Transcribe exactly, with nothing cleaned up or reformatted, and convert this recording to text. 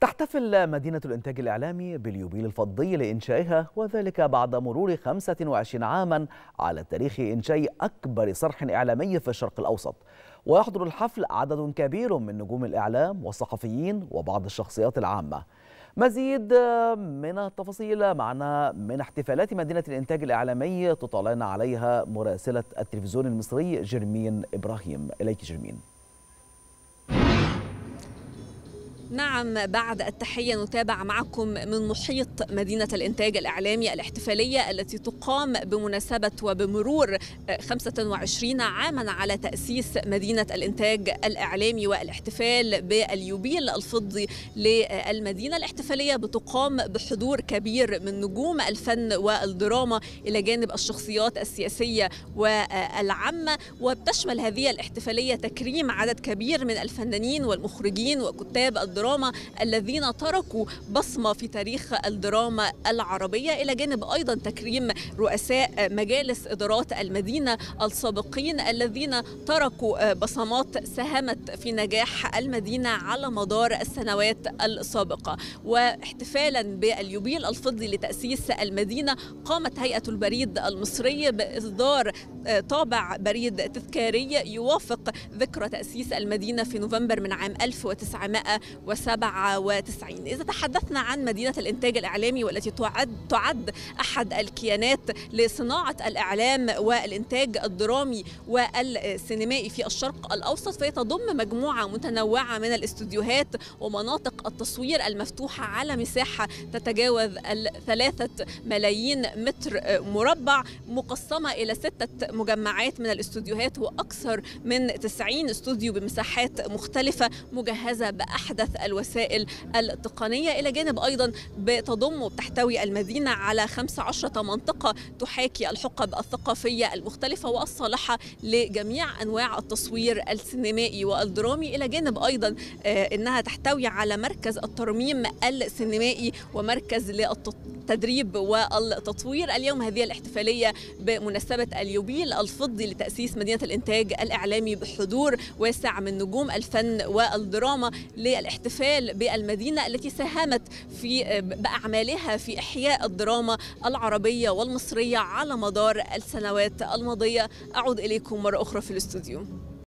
تحتفل مدينة الإنتاج الإعلامي باليوبيل الفضي لإنشائها، وذلك بعد مرور خمسة وعشرين عاما على تاريخ إنشاء أكبر صرح إعلامي في الشرق الأوسط. ويحضر الحفل عدد كبير من نجوم الإعلام والصحفيين وبعض الشخصيات العامة. مزيد من التفاصيل معنا من احتفالات مدينة الإنتاج الإعلامي تطلعنا عليها مراسلة التلفزيون المصري جرمين إبراهيم. إليك جرمين. نعم، بعد التحية نتابع معكم من محيط مدينة الإنتاج الإعلامي الاحتفالية التي تقام بمناسبة وبمرور خمسة وعشرين عاما على تأسيس مدينة الإنتاج الإعلامي والاحتفال باليوبيل الفضي للمدينة. الاحتفالية بتقام بحضور كبير من نجوم الفن والدراما إلى جانب الشخصيات السياسية والعامة، وبتشمل هذه الاحتفالية تكريم عدد كبير من الفنانين والمخرجين وكتاب الدراما الذين تركوا بصمة في تاريخ الدراما العربية، إلى جانب أيضا تكريم رؤساء مجالس إدارات المدينة السابقين الذين تركوا بصمات ساهمت في نجاح المدينة على مدار السنوات السابقة. واحتفالا باليوبيل الفضي لتأسيس المدينة، قامت هيئة البريد المصري بإصدار طابع بريد تذكاري يوافق ذكرى تأسيس المدينة في نوفمبر من عام ألف وتسعمائة وسبعة وتسعين. إذا تحدثنا عن مدينة الإنتاج الإعلامي والتي تعد تعد أحد الكيانات لصناعة الإعلام والإنتاج الدرامي والسينمائي في الشرق الأوسط، فهي تضم مجموعة متنوعة من الاستوديوهات ومناطق التصوير المفتوحة على مساحة تتجاوز الثلاثة ملايين متر مربع، مقسمة إلى ستة مجمعات من الاستوديوهات وأكثر من تسعين استوديو بمساحات مختلفة مجهزة بأحدث الوسائل التقنية، إلى جانب أيضا بتضم وبتحتوي المدينة على خمس عشرة منطقة تحاكي الحقب الثقافية المختلفة والصالحة لجميع أنواع التصوير السينمائي والدرامي، إلى جانب أيضا أنها تحتوي على مركز الترميم السينمائي ومركز للتدريب والتطوير. اليوم هذه الاحتفالية بمناسبة اليوبيل الفضي لتأسيس مدينة الإنتاج الإعلامي بحضور واسع من نجوم الفن والدراما للاحتفال بالمدينة التي ساهمت في بأعمالها في إحياء الدراما العربية والمصرية على مدار السنوات الماضية. أعود إليكم مرة أخرى في الاستوديو.